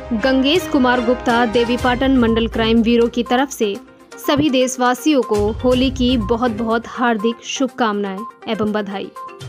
गंगेश कुमार गुप्ता देवीपाटन मंडल crime bureau की तरफ से सभी देशवासियों को होली की बहुत बहुत हार्दिक शुभकामनाएं एवं बधाई।